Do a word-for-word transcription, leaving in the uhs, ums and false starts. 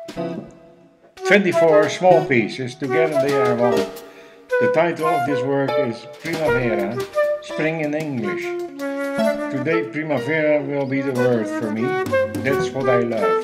twenty-four small pieces, together they are one. The title of this work is Primavera, spring in English. Today Primavera will be the word for me, that's what I love.